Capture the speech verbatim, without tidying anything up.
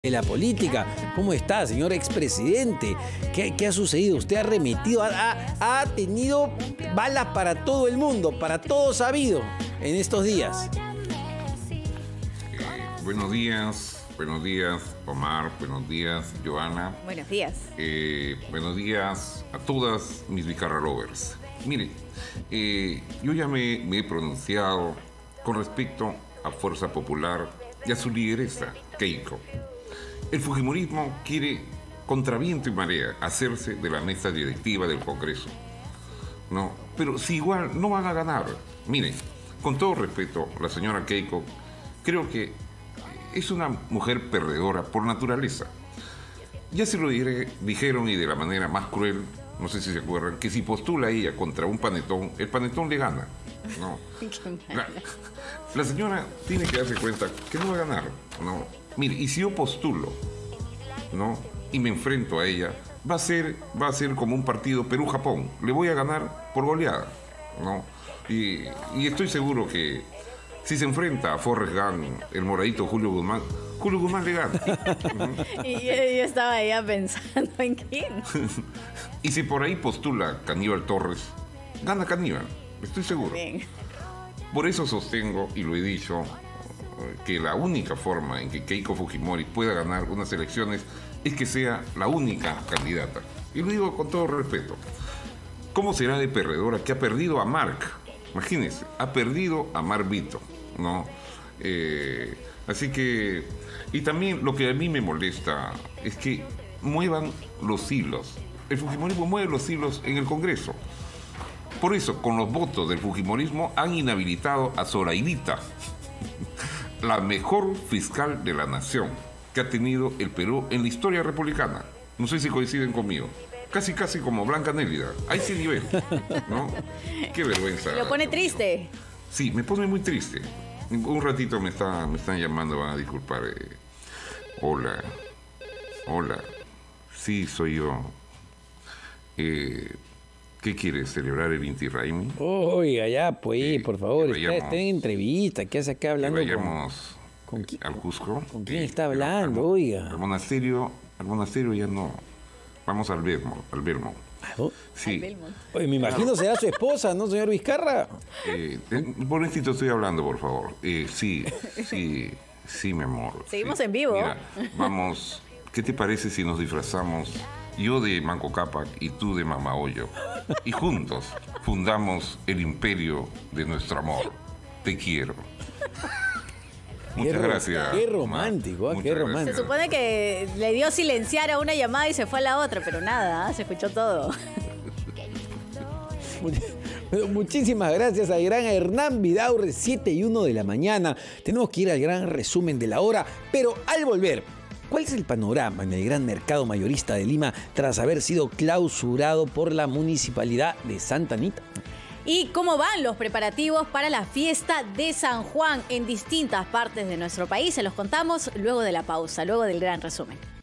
de la política. ¿Cómo está, señor expresidente? ¿Qué, qué ha sucedido? Usted ha remitido, ha, ha tenido balas para todo el mundo, para todo sabido en estos días. Eh, buenos días, buenos días, Omar, buenos días, Joana. Buenos días. Eh, buenos días a todas mis Vizcarra lovers. Mire, eh, yo ya me, me he pronunciado con respecto a Fuerza Popular y a su lideresa, Keiko. El fujimorismo quiere, contra viento y marea, hacerse de la mesa directiva del Congreso. No, pero si igual no van a ganar. Miren, con todo respeto, la señora Keiko, creo que es una mujer perdedora por naturaleza. Ya se lo diré, dijeron, y de la manera más cruel, no sé si se acuerdan, que si postula ella contra un panetón, el panetón le gana. No. La, la señora tiene que darse cuenta que no va a ganar. No. Mire, y si yo postulo, ¿no?, y me enfrento a ella, va a ser, va a ser como un partido Perú-Japón. Le voy a ganar por goleada, ¿no? Y, y estoy seguro que si se enfrenta a Forrest Gump, el moradito Julio Guzmán, Julio Guzmán le gana. ¿No? Y yo, yo estaba ya pensando en quién. Y si por ahí postula Caníbal Torres, gana Caníbal, estoy seguro. Bien. Por eso sostengo, y lo he dicho, que la única forma en que Keiko Fujimori pueda ganar unas elecciones es que sea la única candidata. Y lo digo con todo respeto. ¿Cómo será de perdedora que ha perdido a Marc? Imagínense, ha perdido a Marc Vito, ¿no? Eh, así que... Y también lo que a mí me molesta es que muevan los hilos. El fujimorismo mueve los hilos en el Congreso. Por eso, con los votos del fujimorismo han inhabilitado a Zoraidita, la mejor fiscal de la nación que ha tenido el Perú en la historia republicana. No sé si coinciden conmigo. Casi, casi como Blanca Nélida. A ese nivel, ¿no? Qué vergüenza. Lo pone triste. Sí, me pone muy triste. Un ratito me, está, me están llamando, van a disculpar. Eh. Hola. Hola. Sí, soy yo. Eh... ¿Qué quieres? ¿Celebrar el Inti Raymi? Oiga, ya, pues, eh, por favor, vayamos, está, está en entrevista. ¿Qué hace acá hablando? Que vayamos con, ¿con al Cusco. ¿Con quién eh, está hablando, al, oiga? Al monasterio, al monasterio ya no. Vamos al Belmont. Al Belmont. ¿Oh? Sí. Al Belmont. Oye, me imagino será su esposa, ¿no, señor Vizcarra? Eh, por esto estoy hablando, por favor. Eh, sí, sí, sí, mi amor. Seguimos sí. en vivo. Mira, vamos, ¿qué te parece si nos disfrazamos? Yo de Manco Cápac y tú de Mama Hoyo. Y juntos fundamos el imperio de nuestro amor. Te quiero. Muchas qué gracias. Qué romántico, ¿eh? Qué romántico. Se supone que le dio silenciar a una llamada y se fue a la otra, pero nada, ¿eh? Se escuchó todo. Muchísimas gracias al gran Hernán Vidaurre, siete y uno de la mañana. Tenemos que ir al gran resumen de la hora, pero al volver, ¿cuál es el panorama en el gran mercado mayorista de Lima tras haber sido clausurado por la municipalidad de Santa Anita? ¿Y cómo van los preparativos para la fiesta de San Juan en distintas partes de nuestro país? Se los contamos luego de la pausa, luego del gran resumen.